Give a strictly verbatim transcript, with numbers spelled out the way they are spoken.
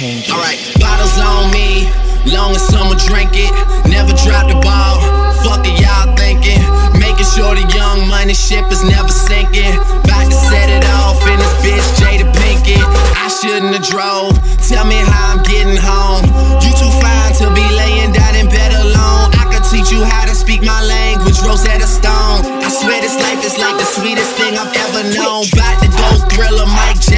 changes. Alright, bottles on me, long as someone drink it. Never drop the ball, fuck it y'all thinking. Making sure the young money ship is never sinking. About to set it off in this bitch Jada Pinkett. I shouldn't have drove, tell me how I'm getting home. You too fine to be laying down in bed alone. I could teach you how to speak my language, Rosetta Stone. I swear this life is like the sweetest thing I've ever known. About to go Thriller, Mike